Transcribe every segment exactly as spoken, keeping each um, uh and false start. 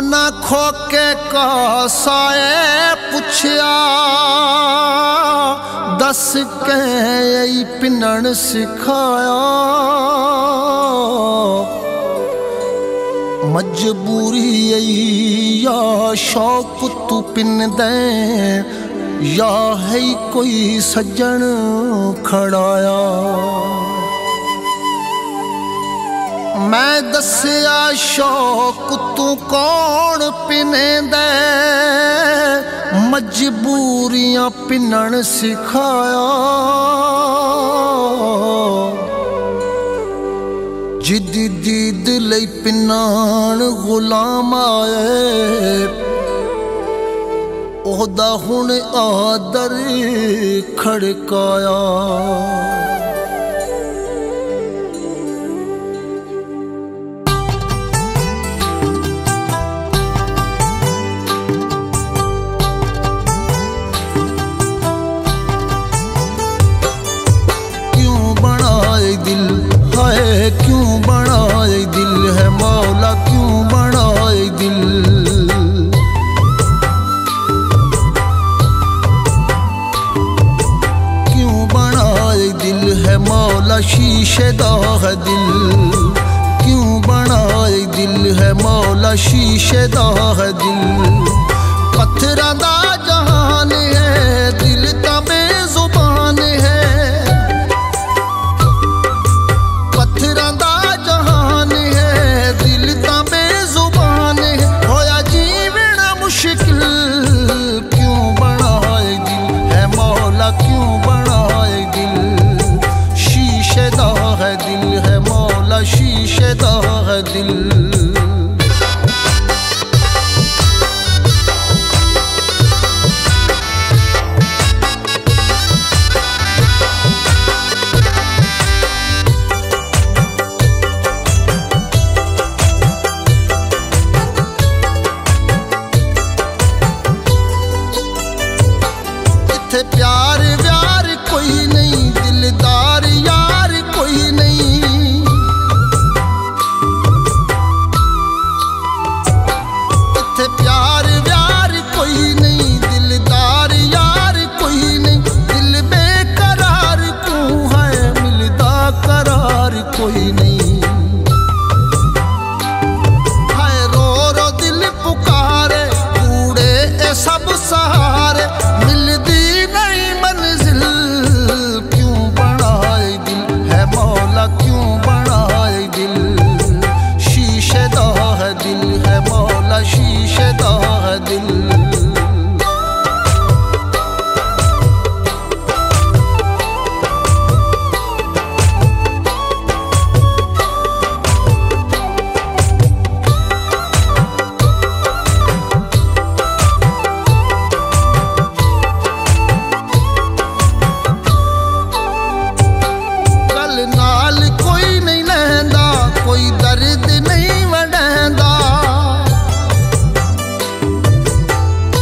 उन्ना खोके कासाए पुछया दस के पिनन सिखाया। मजबूरी या शौक तू पिन दे या है कोई सज्जन खड़ाया। मैं दसिया शौक तू कौन पिने दे मजबूरियां पिनन सिखाया। जिदी दीद लई पिनान गुलाम आए ओहदा हुण आदर खड़काया। दिल है क्यों बनाए दिल है मौला क्यों बनाए दिल। क्यों बनाए दिल है मौला शीशे दा है दिल। क्यों बनाए दिल है मौला शीशे दा है दिल। पत्थरां दा जहान है दिल ता बेजुबान है। शीशे दा है दिल। इत्थे प्यार व्यार कोई नहीं दिलदार यार कोई नहीं। प्यार व्यार कोई नहीं दिलदार यार कोई नहीं। दिल बेकरार क्यों है मिलदा करार कोई नहीं। हाय रो रो दिल पुकारे कूड़े ए सब सहारे मिलदी नहीं मंजिल। क्यों बनाए दिल है मौला क्यों बनाए दिल। शीशे दा है दिल है मौला शीशे दा है दिल। गल नाल कोई नहीं लहंदा कोई दर्द नहीं वड़ेंदा।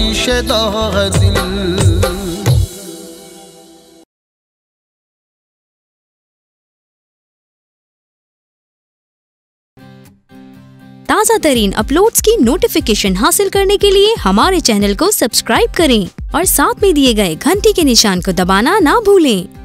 शीशेदा है दिल। ताज़ा तरीन अपलोड्स की नोटिफिकेशन हासिल करने के लिए हमारे चैनल को सब्सक्राइब करें और साथ में दिए गए घंटी के निशान को दबाना ना भूलें।